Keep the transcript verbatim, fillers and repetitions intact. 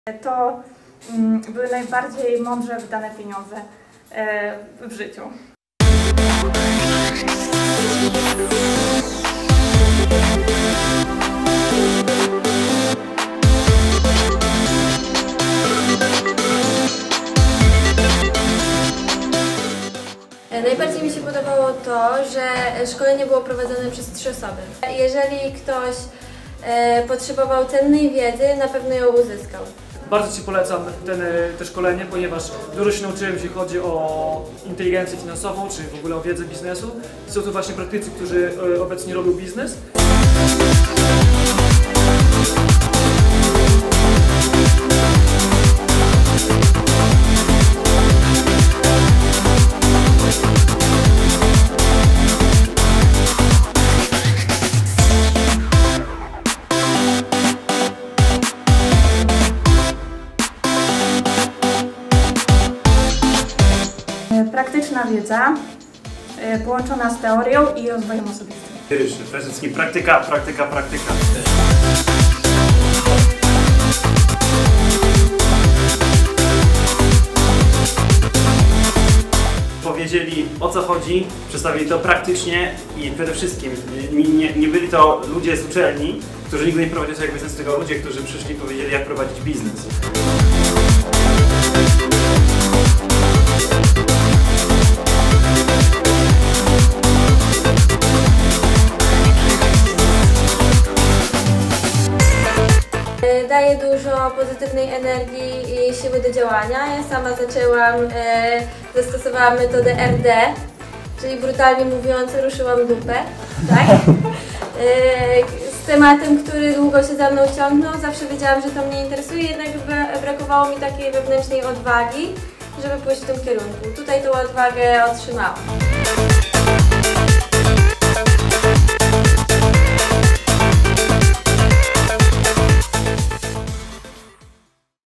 To mm, były najbardziej mądrze wydane pieniądze e, w życiu. Najbardziej mi się podobało to, że szkolenie było prowadzone przez trzy osoby. Jeżeli ktoś e, potrzebował cennej wiedzy, na pewno ją uzyskał. Bardzo Ci polecam ten, to szkolenie, ponieważ dużo się nauczyłem, jeśli chodzi o inteligencję finansową, czy w ogóle o wiedzę biznesu. Są to właśnie praktycy, którzy obecnie robią biznes. Praktyczna wiedza połączona z teorią i rozwojem osobistym. Przede wszystkim praktyka, praktyka, praktyka. Powiedzieli, o co chodzi, przedstawili to praktycznie i przede wszystkim nie, nie byli to ludzie z uczelni, którzy nigdy nie prowadzili swojego biznesu, tylko ludzie, którzy przyszli i powiedzieli, jak prowadzić biznes. Daje dużo pozytywnej energii i siły do działania. Ja sama zaczęłam, e, zastosowałam metodę R D, czyli brutalnie mówiąc, ruszyłam dupę, tak? E, z tematem, który długo się za mną ciągnął, zawsze wiedziałam, że to mnie interesuje, jednak brakowało mi takiej wewnętrznej odwagi, żeby pójść w tym kierunku. Tutaj tą odwagę otrzymałam.